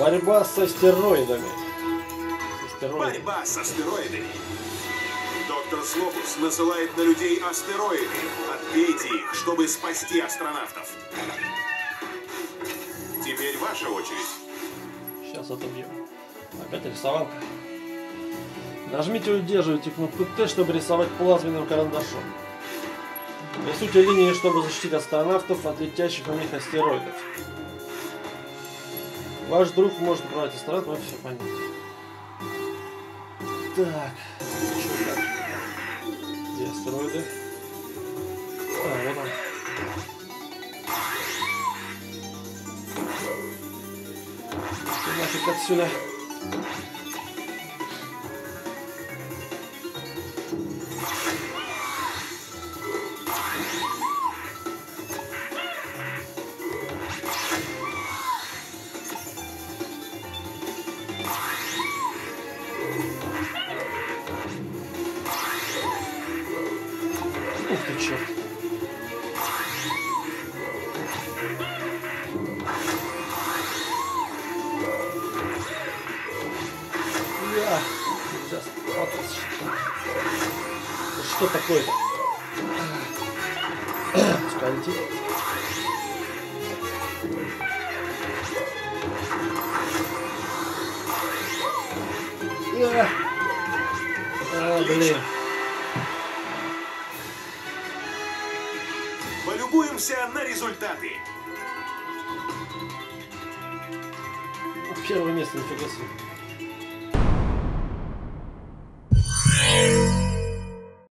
Борьба с астероидами. Борьба с астероидами. Доктор Слопус насылает на людей астероиды. Отбейте их, чтобы спасти астронавтов. Теперь ваша очередь. Сейчас отобьем. Опять рисовалка. Нажмите и удерживайте кнопку Т, чтобы рисовать плазменным карандашом. Рисуйте линии, чтобы защитить астронавтов от летящих на них астероидов. Ваш друг может управлять астронавтом, это все понятно. Так, что так? Где астероиды? А, вот он. Нафиг отсюда. Ух ты, черт. Сейчас. Вот, что такое-то? Пускай летит. Блин. Полюбуемся на результаты. Первое место, нифига себе.